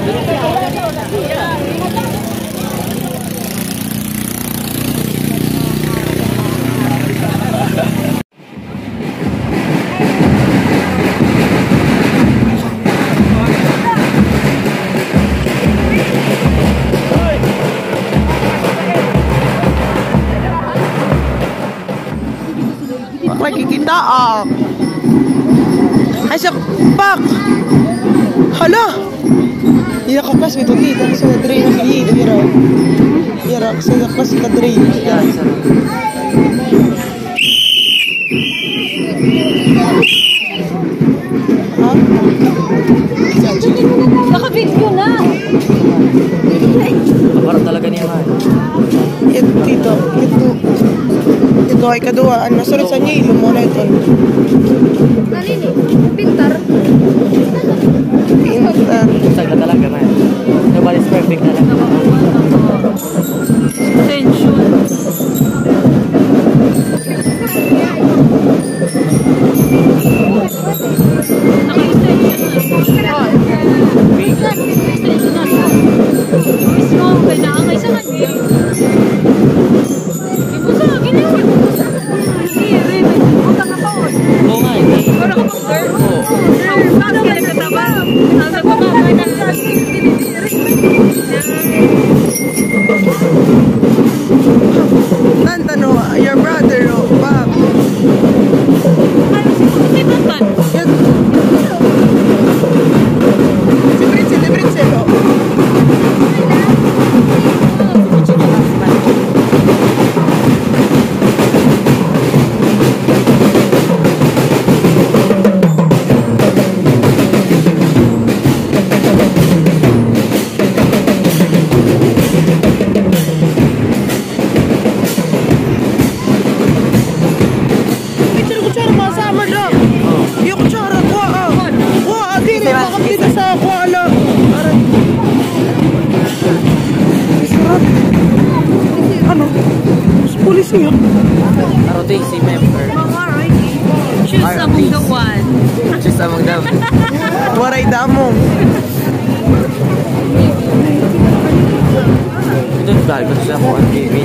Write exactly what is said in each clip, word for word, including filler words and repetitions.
Makikita ah. Ay siya, pak! Hala! Iya ka kas ito dito kasi na-drain ang dito. Ira. Ira kasi na kas na-drain. Ha? Naka-video na! Parang talaga niya man. Ito dito. Ito. Ito ay kaduaan. Nasunod sa niya. Ilo mo na ito. Nalini? Pintar? Pintar. Sag na talaga man. Nobody's perfect na lang. Tension. Nandano, your brother, oh, Bob. Si Prince, si Prince, oh. Polisi yun. R O T C member. Choose among the one. Choose among them. Waray damong. Ito dahil ko siya kung ang T V.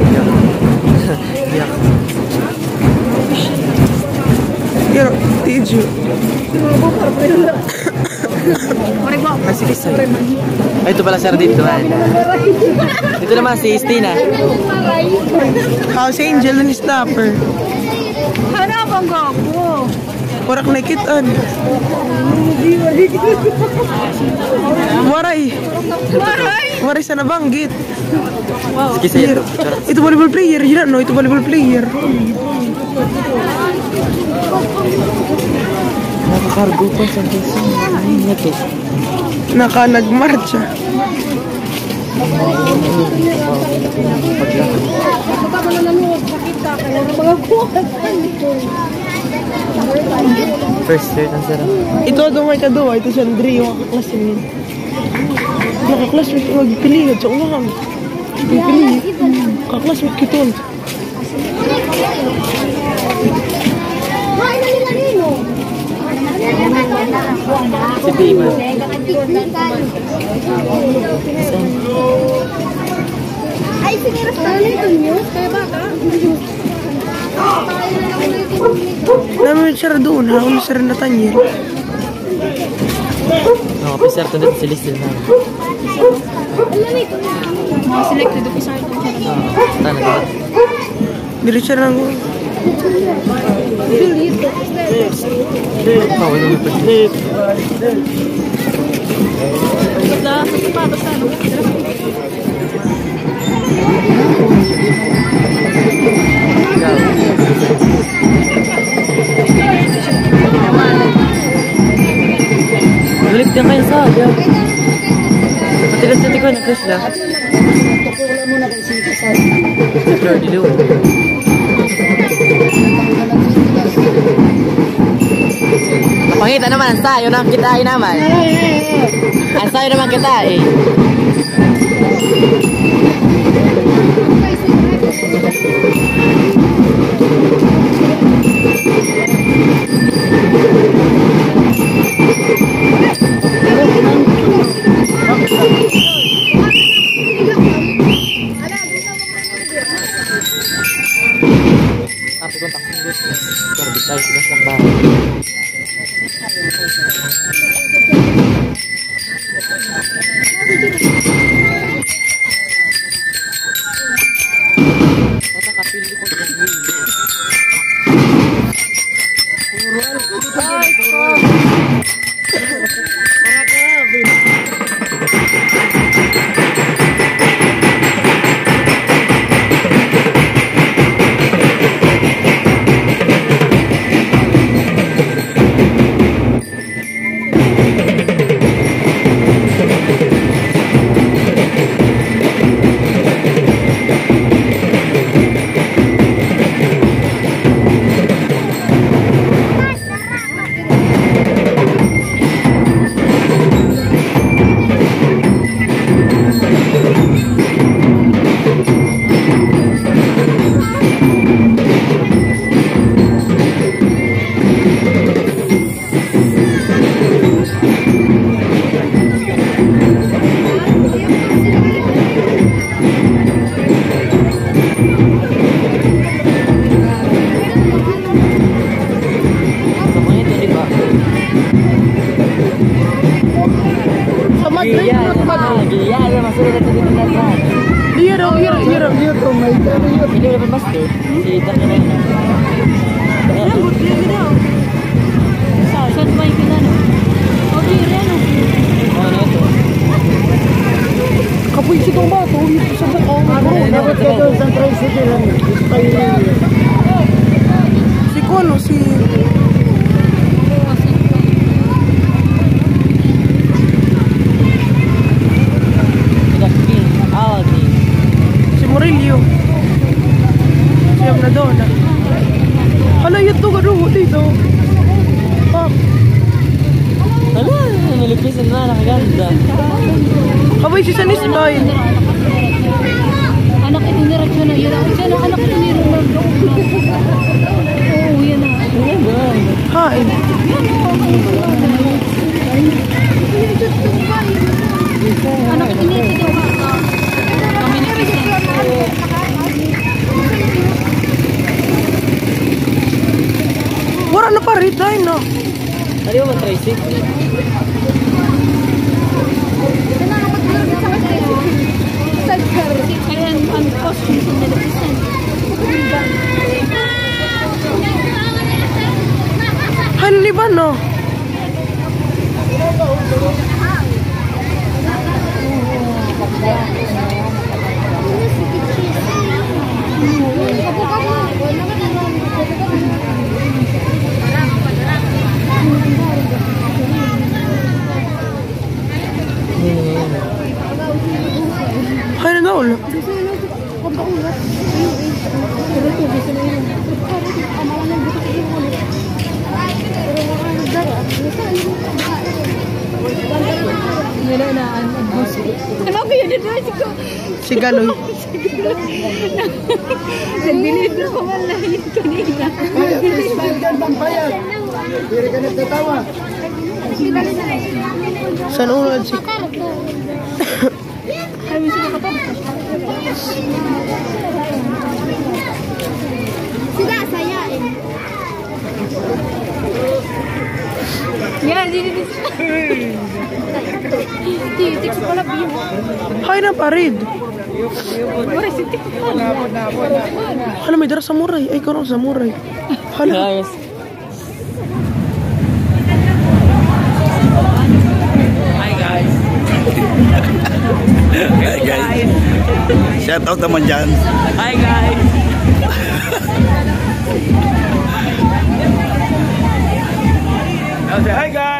Iyak. Pero, Tiju. Ay, sige, sige. Ay, ito pala sir dito. Ito naman si Stina. House Angel and Stopper. Hanap ang gapo. Warak nakitaan. Waray. Waray? Waray sa nabanggit. Wow. Sige, sir. Ito volleyball player. Yun no, ito volleyball player. Nakakargo pa sa kisa. Ano ito? Naka nagmarcha. First year ng sir. Ito dumay ka duwa. Ito siya Andre yung kaklasmate. Nakaklasmate yung magpilihod sa umahan. Magpilihod. Kaklasmate kitun. Si Dima. Ay, siniras na nito niyo? Kaya baka? Namin siya doon. Haon siya rin na tanyir. No, officer to dito si Listil na. Mga selected officer ito siya na. Tana ba? Dili siya lang. Oh, wala mo pa. Basta, sapatos na. Balik din kayo sa agad. Matigas na tiko, nag-crush lang. Sir, dilo. Napangita naman, ang sayo naman kita ay naman. Ang sayo naman kita eh. Si Kono, si... Si Murillo. Siyam na doon. Hala, yun to, gano'n dito. Ah. Hala, nalipisan na, nakaganda. Kabay si Sanis Boy. Anak ito ni Raksyon na yun. Siya na anak ito ni Ronaldo. Oo, yan na. Hain. Anak ito ni Ronaldo. Kami ni Christian. Wala na pa rin tayo, no? Ano yung mag-tracing? Kaya ang costume sa Maleficent. Ano ni ba, no? Kaya na ulo. Ano ba yun? Si Galoy. Nagbilid ko wala yun kanina. Saan ulad si... Kami sila kapag. Sila saya eh. Yan, dito dito. Titik sa pala biyo. Hay na parid. Mura si Tik. Hala, may dara samurai. Ay, karong samurai. Hala. Guys. Hi guys. Hi guys. Shout out naman dyan. Hi guys. Hi guys.